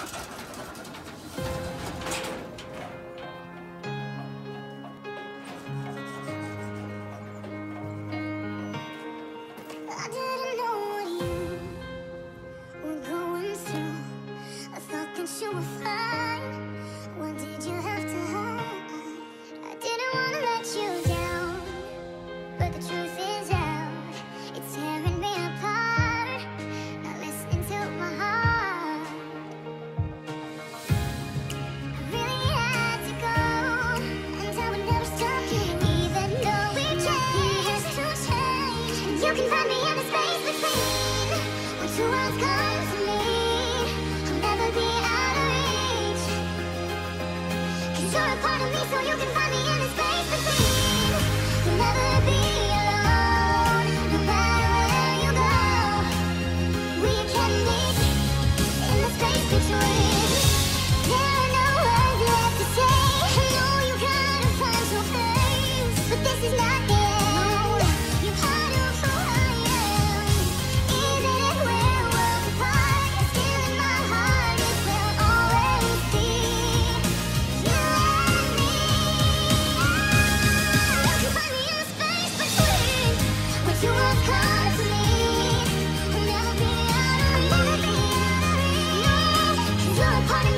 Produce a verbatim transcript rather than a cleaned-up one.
I didn't know what you were going through. I thought that you were fine. What did you have to hide? I didn't want to let you down, but the truth is out. It's tearing me apart. Not listening to my heart. I really had to go, and I would never stop you, even though we changed. To change, you can find me in the space between when two worlds come to me. I'll never be out of reach, 'cause you're a part of me, so you can find me in the space between. You'll never be alone, no matter where you go. We can meet in the space between. There are no words left to say. I know you gotta find some place, but this is not the end. You're part of who I am. Even if we're worlds apart, you're still in my heart. It will always be you and me. You can find me in the space between when two worlds come to meet. I'll never be out of reach. No, 'cause you're a part of me.